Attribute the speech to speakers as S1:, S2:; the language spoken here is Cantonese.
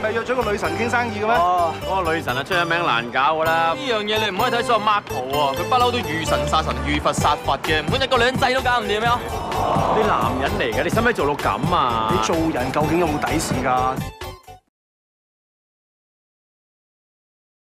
S1: 唔係約咗個女神傾生意嘅咩？
S2: 哦，嗰個女神啊出咗名難搞噶啦。
S3: 呢樣嘢你唔可以睇所有 Marco 喎，佢不嬲都遇神殺神，遇佛殺佛嘅，唔通一個女人制都搞唔掂咩？
S2: 你男人嚟嘅，你使唔使做到咁啊？
S1: 你做人究竟有冇底線㗎？